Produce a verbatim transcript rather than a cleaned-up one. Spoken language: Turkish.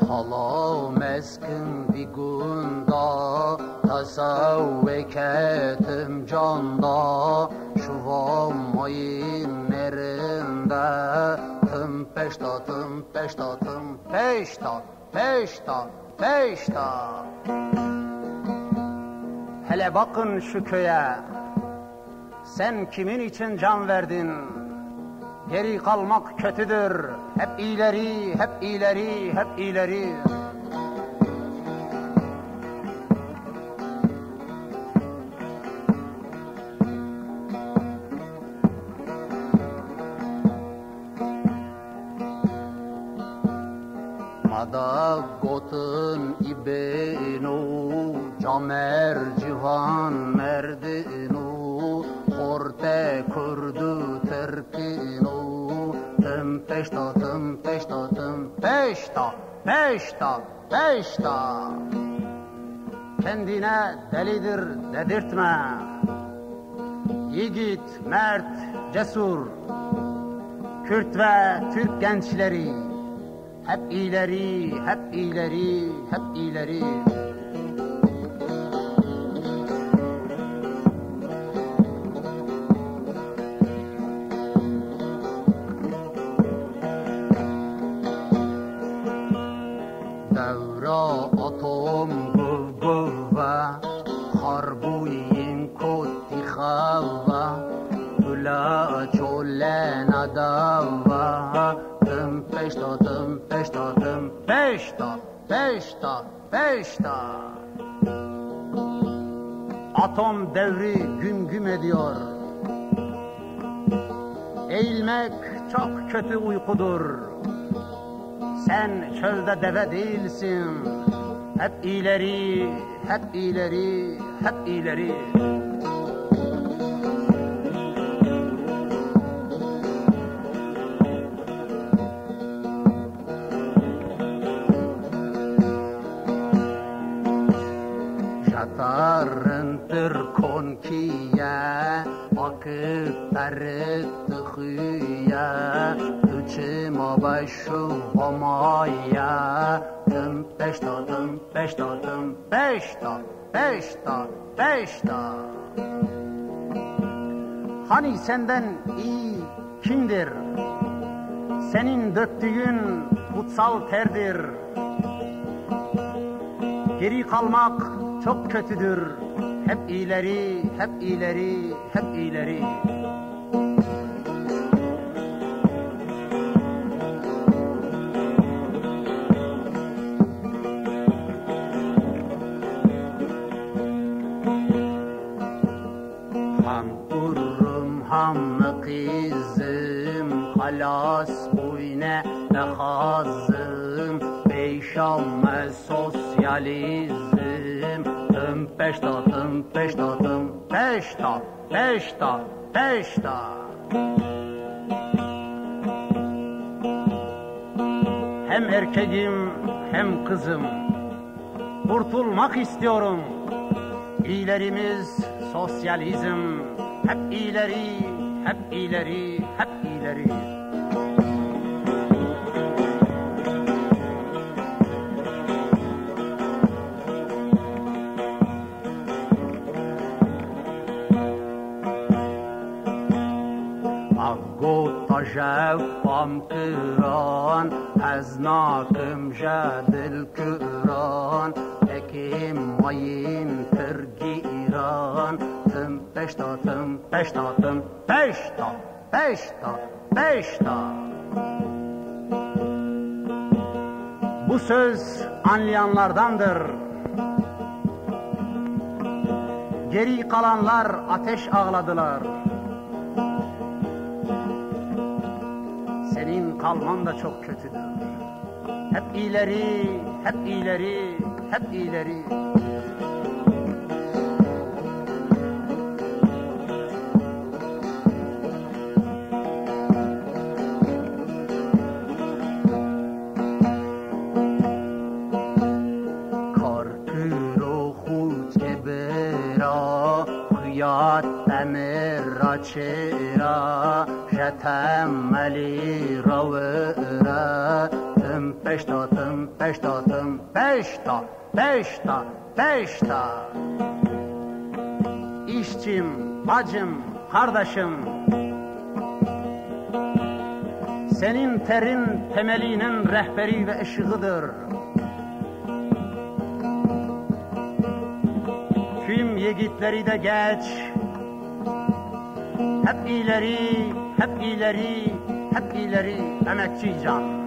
حالا مسکن بیگوندا تصوکتم جاندا şuvammayın nerinde tım peşta tım peşta tım peşta peşta peşta. Hele bakın şu köye, sen kimin için can verdin? Geri kalmak kötüdür, hep ileri, hep ileri, hep ileri. Mada gotun ibenu, camer civan merdinu, orte kurdu terkinu, tım peşta tım peşta tım peşta peşta peşta. Kendine delidir dedirtme, yiğit, mert, cesur, Kürt ve Türk gençleri hep ileri, hep ileri, hep ileri. Devra atom gov gova, harbuyin koti khava, tula çole nadava, tım peşta tım peşta tım peşta peşta peşta. Atom devri güm güm ediyor. Eğilmek çok kötü uykudur. Sen çölde deve değilsin. Hep ileri, hep ileri, hep ileri. Jatarındır konkiye, vakit tarıttı hüye, Tüçüma başu vamaya, tım peşta tım peşta tım peşta peşta peşta. Hani senden iyi kimdir? Senin döktüğün kutsal terdir. Geri kalmak çok kötüdür. Hep ileri, hep ileri, hep ileri. Ham kurum, ham kızım, halas uyne nehazım, beşamme sosyalizm, tım peşta tım peşta tım peşta peşta peşta. Hem erkeğim hem kızım, kurtulmak istiyorum. İlerimiz sosyalizm, hep ileri, hep ileri, hep ileri. جوام کران از ناکم جدل کران اکیم ماین ترگیران تم peşta tım peşta tım peşta peşta peşta. Bu söz anlayanlardandır. Geri kalanlar ateş ağladılar. Senin kalman da çok kötüdür. Hep ileri, hep ileri, hep ileri. Karkuro khut ke bera, khiyat tamir ra chera, jatam mali rawra. tım beş ta tım beş ta tım beş ta beş ta beş ta. İşçim, bacım, kardeşim, senin terin temelinin rehberi ve ışığıdır. Tüm yiğitleri de geç, hep ileri, hep ileri, hep ileri emekçi can.